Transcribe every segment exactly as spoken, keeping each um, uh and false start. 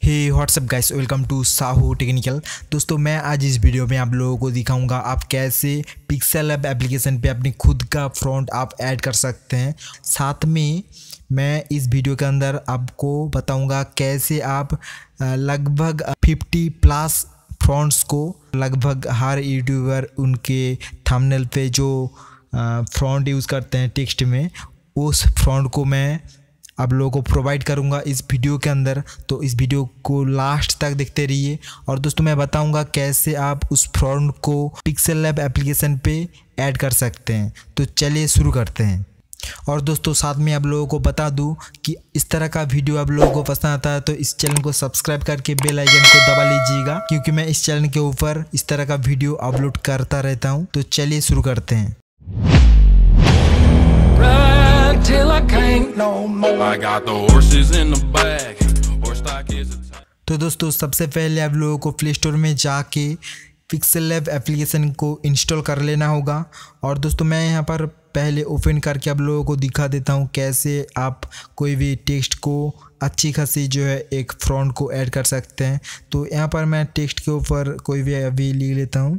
Hey WhatsApp guys, welcome to Sahu technical. दोस्तों मैं आज इस वीडियो में आप लोगों को दिखाऊंगा आप कैसे पिक्सेल लैब एप्लीकेशन पे अपनी खुद का फ्रंट आप ऐड कर सकते हैं। साथ में मैं इस वीडियो के अंदर आपको बताऊंगा कैसे आप लगभग पचास प्लस फ्रंट्स को लगभग हर यूट्यूबर उनके थंबनेल पे जो फ्रंट यूज़ करते हैं टेक्स्ट में, उस फ्रंट को मैं आप लोगों को प्रोवाइड करूंगा इस वीडियो के अंदर। तो इस वीडियो को लास्ट तक देखते रहिए। और दोस्तों मैं बताऊंगा कैसे आप उस फ्रंट को पिक्सेल लैब एप्लीकेशन पे ऐड कर सकते हैं। तो चलिए शुरू करते हैं। और दोस्तों साथ में आप लोगों को बता दूं कि इस तरह का वीडियो आप लोगों को पसंद आता है तो इस चैनल को सब्सक्राइब करके बेल आइकन को दबा लीजिएगा, क्योंकि मैं इस चैनल के ऊपर इस तरह का वीडियो अपलोड करता रहता हूं। तो चलिए शुरू करते हैं। Till I can't no more. I got the horses in the bag. Horse stock is a तो दोस्तों सबसे पहले आप लोगों को प्ले स्टोर में जाके पिक्सेल लैब एप्लीकेशन को इंस्टॉल कर लेना होगा। और दोस्तों मैं यहाँ पर पहले ओपन करके आप लोगों को दिखा देता हूँ कैसे आप कोई भी टेक्स्ट को अच्छी खासी जो है एक फ्रंट को ऐड कर सकते हैं। तो यहाँ पर मैं टेक्स्ट के ऊपर कोई भी अभी लिख लेता हूँ।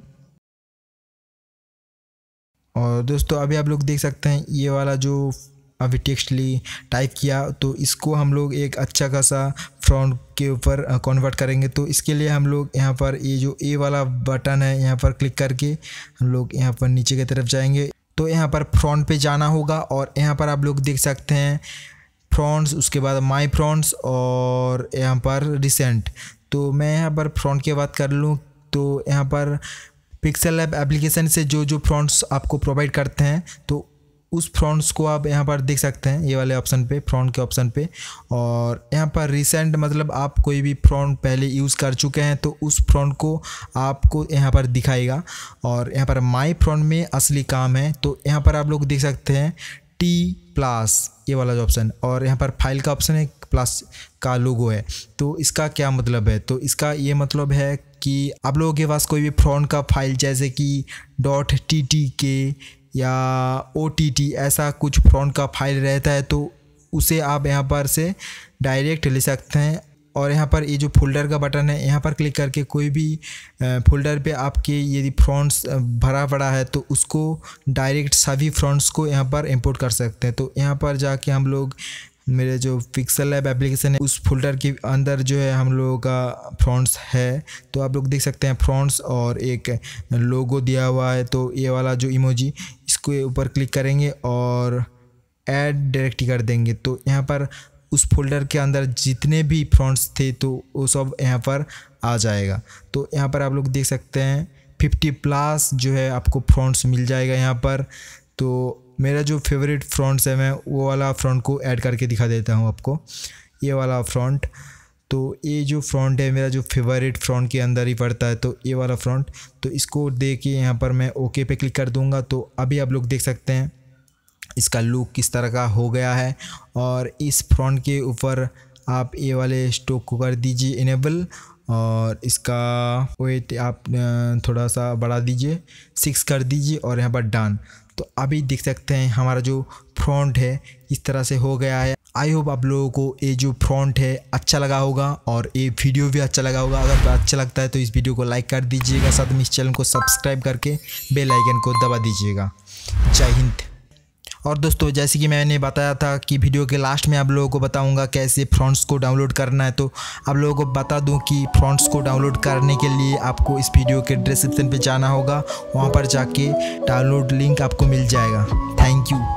और दोस्तों अभी आप लोग देख सकते हैं ये वाला जो अभी टेक्स्ट ली टाइप किया, तो इसको हम लोग एक अच्छा खासा फ्रंट के ऊपर कन्वर्ट करेंगे। तो इसके लिए हम लोग यहाँ पर ये जो ए वाला बटन है यहाँ पर क्लिक करके हम लोग यहाँ पर नीचे की तरफ जाएंगे। तो यहाँ पर फ्रंट पे जाना होगा और यहाँ पर आप लोग देख सकते हैं फ्रंट्स, उसके बाद माय फ्रंट्स और यहाँ पर रिसेंट। तो मैं यहाँ पर फ्रंट की बात कर लूँ तो यहाँ पर पिक्सेल लैब एप्लीकेशन से जो जो फ्रंट्स आपको प्रोवाइड करते हैं तो उस फ्रंट्स को आप यहाँ पर देख सकते हैं ये वाले ऑप्शन पे, फ्रंट के ऑप्शन पे। और यहाँ पर रिसेंट मतलब आप कोई भी फ्रंट पहले यूज़ कर चुके हैं तो उस फ्रंट को आपको यहाँ पर दिखाएगा। और यहाँ पर माय फ्रंट में असली काम है, तो यहाँ पर आप लोग देख सकते हैं टी प्लस ये वाला जो ऑप्शन, और यहाँ पर फाइल का ऑप्शन है, प्लस का लोगो है। तो इसका क्या मतलब है? तो इसका ये मतलब है कि आप लोगों के पास कोई भी फ्रंट का फाइल जैसे कि डॉट टी टी के या ओ टी टी ऐसा कुछ फ्रंट का फाइल रहता है तो उसे आप यहाँ पर से डायरेक्ट ले सकते हैं। और यहाँ पर ये जो फोल्डर का बटन है यहाँ पर क्लिक करके कोई भी फोल्डर पे आपके यदि फ्रंट्स भरा पड़ा है तो उसको डायरेक्ट सभी फ्रंट्स को यहाँ पर इंपोर्ट कर सकते हैं। तो यहाँ पर जाके हम लोग मेरे जो पिक्सेल लैब एप्लीकेशन है उस फोल्डर के अंदर जो है हम लोगों का फ्रंट्स है। तो आप लोग देख सकते हैं फ्रंट्स और एक लोगो दिया हुआ है। तो ये वाला जो इमोजी इसको ऊपर क्लिक करेंगे और ऐड डायरेक्ट कर देंगे। तो यहाँ पर उस फोल्डर के अंदर जितने भी फ्रंट्स थे तो वो सब यहाँ पर आ जाएगा। तो यहाँ पर आप लोग देख सकते हैं पचास प्लस जो है आपको फ्रंट्स मिल जाएगा यहाँ पर। तो मेरा जो फेवरेट फ्रंट्स है मैं वो वाला फ्रंट को ऐड करके दिखा देता हूँ आपको, ये वाला फ्रंट। तो ये जो फ्रंट है मेरा जो फेवरेट फ्रंट के अंदर ही पड़ता है, तो ये वाला फ्रंट। तो इसको देख के यहाँ पर मैं ओके पे क्लिक कर दूँगा। तो अभी आप लोग देख सकते हैं इसका लुक किस तरह का हो गया है। और इस फ्रंट के ऊपर आप ये वाले स्टोक को कर दीजिए इनेबल, और इसका वेट आप थोड़ा सा बढ़ा दीजिए, सिक्स कर दीजिए और यहाँ पर डन। तो अभी देख सकते हैं हमारा जो फ्रंट है इस तरह से हो गया है। आई होप आप लोगों को ये जो फ्रंट है अच्छा लगा होगा और ये वीडियो भी अच्छा लगा होगा। अगर अच्छा लगता है तो इस वीडियो को लाइक कर दीजिएगा, साथ में इस चैनल को सब्सक्राइब करके बेल आइकन को दबा दीजिएगा। जय हिंद। और दोस्तों जैसे कि मैंने बताया था कि वीडियो के लास्ट में आप लोगों को बताऊंगा कैसे फ्रंट्स को डाउनलोड करना है। तो आप लोगों को बता दूं कि फ्रंट्स को डाउनलोड करने के लिए आपको इस वीडियो के डिस्क्रिप्शन पे जाना होगा, वहां पर जाके डाउनलोड लिंक आपको मिल जाएगा। Thank you.